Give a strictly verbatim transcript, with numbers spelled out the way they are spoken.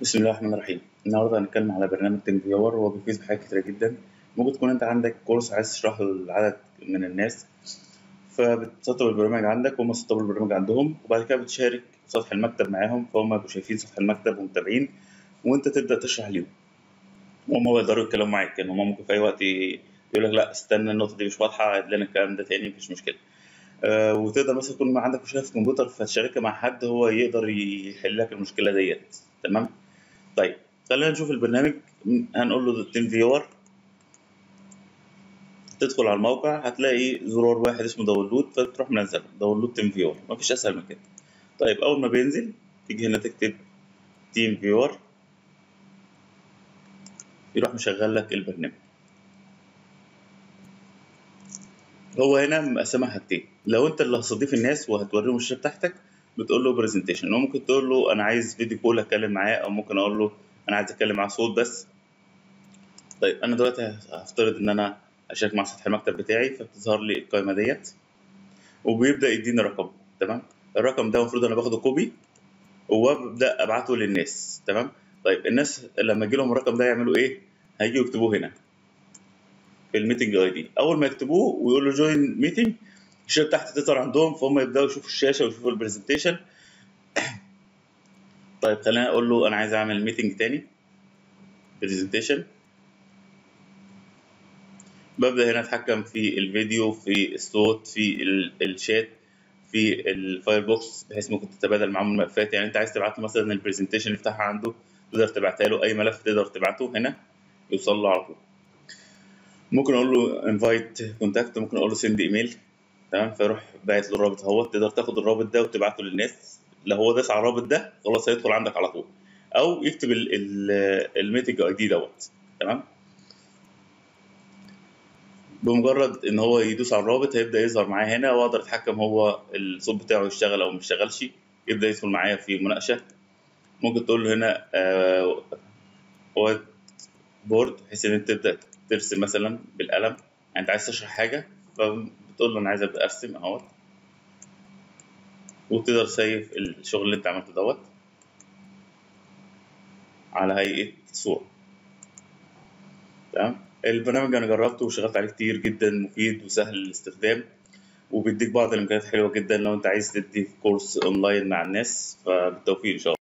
بسم الله الرحمن الرحيم. النهارده هنتكلم على برنامج تيم فيور. هو بيفيد في حاجات كتيرة جدا. ممكن تكون انت عندك كورس عايز تشرحه لعدد من الناس، فبتسطب البرنامج عندك وهم سطبوا البرنامج عندهم، وبعد كده بتشارك سطح المكتب معاهم، فهم يبقوا شايفين سطح المكتب ومتابعين، وانت تبدأ تشرح ليهم وهم يقدروا يتكلموا معاك. يعني هم ممكن في اي وقت ي- يقول لك لا استنى النقطة دي مش واضحة، عيد لنا الكلام ده تاني، مفيش مشكلة. آه وتقدر مثلا يكون عندك مشكلة في الكمبيوتر فتشاركها مع حد هو يقدر يحل لك المشكلة ديت. تمام. طيب خلينا نشوف البرنامج. هنقول له تيم فيور، تدخل على الموقع هتلاقي زرار واحد اسمه داونلود، فتروح منزل داونلود تيم فيور، مفيش اسهل من كده. طيب اول ما بينزل تيجي هنا تكتب تيم فيور، يروح مشغل لك البرنامج. هو هنا مقسمها حاجتين، لو انت اللي هتستضيف الناس وهتوريهم الشاشه بتاعتك بتقول له برزنتيشن، وممكن تقول له انا عايز فيديو كول اتكلم معاه، او ممكن اقول له انا عايز اتكلم معاه صوت بس. طيب انا دلوقتي هفترض ان انا اشارك مع سطح المكتب بتاعي، فبتظهر لي القائمه ديت وبيبدا يديني رقم. تمام. الرقم ده المفروض انا باخده كوبي وابدا ابعته للناس. تمام. طيب الناس لما يجي لهم الرقم ده يعملوا ايه؟ هيجوا يكتبوه هنا في الميتنج اي دي. اول ما يكتبوه ويقولوا جوين ميتنج، الشاشه تحت تظهر عندهم، فهم يبداوا يشوفوا الشاشه ويشوفوا البرزنتيشن. طيب خلينا اقول له انا عايز اعمل ميتنج تاني، برزنتيشن. ببدا هنا اتحكم في الفيديو، في الصوت، في ال- الشات، في الفاير بوكس، بحيث ممكن تتبادل معاهم الملفات. يعني انت عايز تبعت له مثلا البرزنتيشن اللي يفتحها عنده، تقدر تبعتها له، اي ملف تقدر تبعته هنا يوصل له على طول. ممكن اقول له انفايت كونتاكت، ممكن اقول له سند ايميل. تمام. فيروح باعت له الرابط اهوت، تقدر تاخد الرابط ده وتبعته للناس. لو هو داس على الرابط ده خلاص هيدخل عندك على طول، او يكتب الميتنج اي دي دوت. تمام. بمجرد ان هو يدوس على الرابط هيبدا يظهر معايا هنا، واقدر اتحكم هو الصوت بتاعه يشتغل او مش يشتغلش. يبدا يدخل معايا في مناقشه. ممكن تقول له هنا آه وايت بورد، بحيث ان انت تبدا ترسم مثلا بالقلم. يعني انت عايز تشرح حاجه، فبتقول له انا عايز ابدا ارسم اهوت، وتقدر تسيف الشغل اللي انت عملته دوت على هيئه صوره. تمام. البرنامج انا جربته وشغلت عليه كتير جدا، مفيد وسهل الاستخدام، وبيديك بعض الامكانيات حلوه جدا لو انت عايز تدي كورس اونلاين مع الناس. فبالتوفيق ان شاء الله.